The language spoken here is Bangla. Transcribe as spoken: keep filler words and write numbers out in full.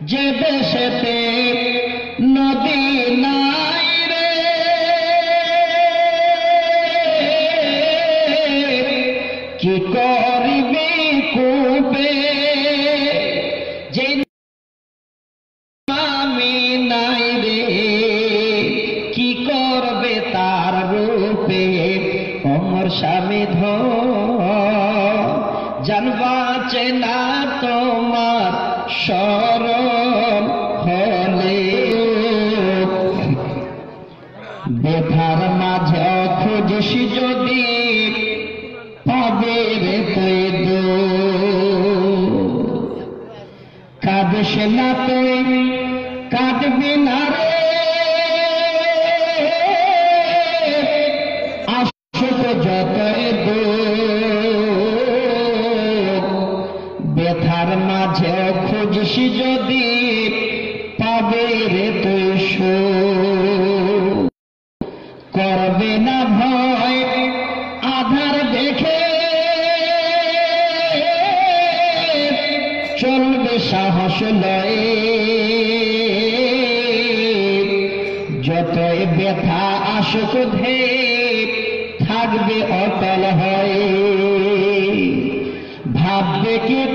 যে দেশেতে নদী নাই রে কি করিবি কুবে, যে আমি নাই রে কি করবে তার রূপে। অমর স্বামী জানবাচে না তোমার শরণ হলে, বেথার মাঝে খুঁজিস যদি পাবে রে তুই দো, কাঁদিস না তুই কাঁদবি না রে, আসুক যতই দো, বেথার মাঝে খুঁজিস যদি পাবে রে তুই শো, করবে না ভয় আধার দেখে চলবে সাহস লয়ে, যতই ব্যথা আসুক ধে থাকবে অটল হয়ে। ভাববে কি